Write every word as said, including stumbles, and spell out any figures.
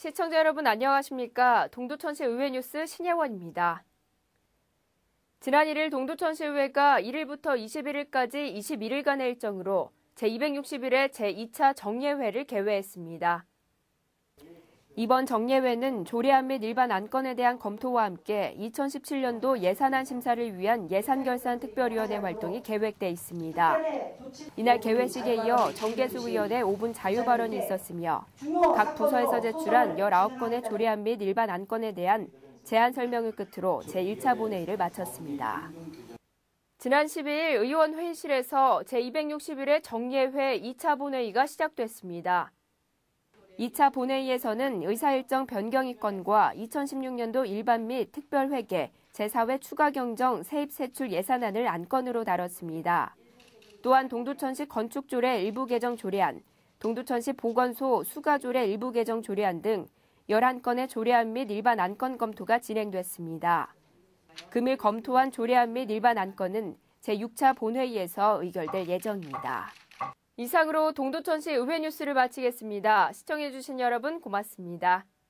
시청자 여러분 안녕하십니까? 동두천시 의회 뉴스 신예원입니다. 지난 일 일 동두천시 의회가 일 일부터 이십일 일까지 이십일 일간의 일정으로 제이백육십 일의 제이 차 정례회를 개회했습니다. 이번 정례회는 조례안 및 일반 안건에 대한 검토와 함께 이천십칠 년도 예산안 심사를 위한 예산결산특별위원회 활동이 계획돼 있습니다. 이날 개회식에 이어 정계수 의원의 오 분 자유 발언이 있었으며 각 부서에서 제출한 열아홉 건의 조례안 및 일반 안건에 대한 제안 설명을 끝으로 제일 차 본회의를 마쳤습니다. 지난 십이 일 의원 회의실에서 제이백육십 일의 정례회 이 차 본회의가 시작됐습니다. 이 차 본회의에서는 의사일정 변경 이건과 이천십육 년도 일반 및 특별회계, 제사 회 추가 경정 세입 세출 예산안을 안건으로 다뤘습니다. 또한 동두천시 건축조례 일부 개정 조례안, 동두천시 보건소 수가조례 일부 개정 조례안 등 열한 건의 조례안 및 일반 안건 검토가 진행됐습니다. 금일 검토한 조례안 및 일반 안건은 제육 차 본회의에서 의결될 예정입니다. 이상으로 동두천시 의회 뉴스를 마치겠습니다. 시청해주신 여러분 고맙습니다.